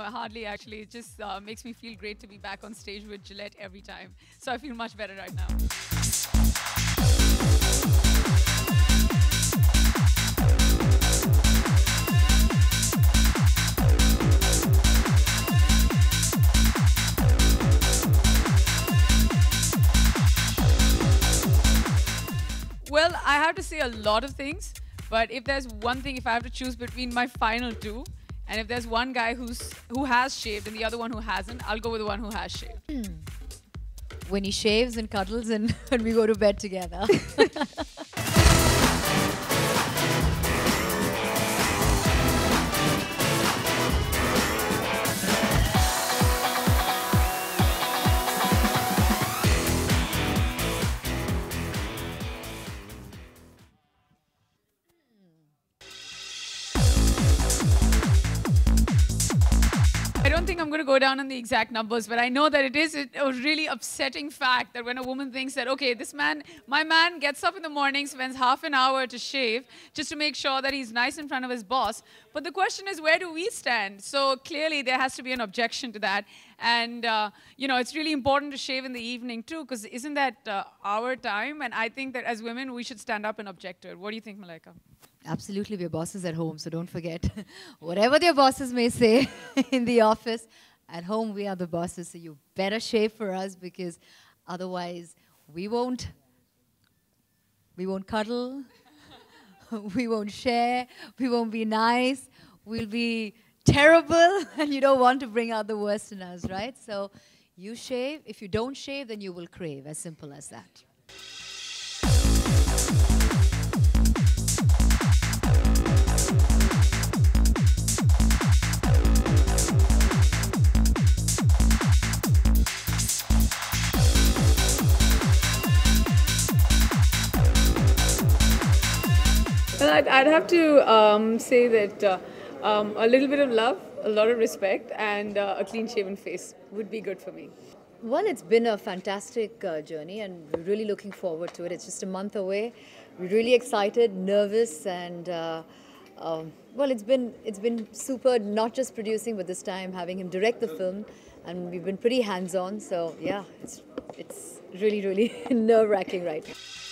hardly actually. It just makes me feel great to be back on stage with Gillette every time. So I feel much better right now. Well, I have to say a lot of things, but if there's one thing, if I have to choose between my final two, and if there's one guy who has shaved and the other one who hasn't, I'll go with the one who has shaved. When he shaves and cuddles and when we go to bed together. I don't think I'm going to go down on the exact numbers, but I know that it is a really upsetting fact that when a woman thinks that, okay, my man gets up in the morning, spends half an hour to shave just to make sure that he's nice in front of his boss. But the question is, where do we stand? So clearly there has to be an objection to that. And, it's really important to shave in the evening too, because isn't that our time? And I think that as women, we should stand up and object to it. What do you think, Malaika? Absolutely, we're bosses at home, so don't forget. Whatever their bosses may say in the office, at home we are the bosses, so you better shave for us, because otherwise we won't cuddle, we won't share, we won't be nice, we'll be terrible, and you don't want to bring out the worst in us, right? So you shave. If you don't shave, then you will crave, as simple as that. Well, I'd have to say that a little bit of love, a lot of respect, and a clean-shaven face would be good for me. Well, it's been a fantastic journey, and we're really looking forward to it. It's just a month away. We're really excited, nervous, and well, it's been super. Not just producing, but this time having him direct the film, and we've been pretty hands-on. So yeah, it's really nerve-wracking right now.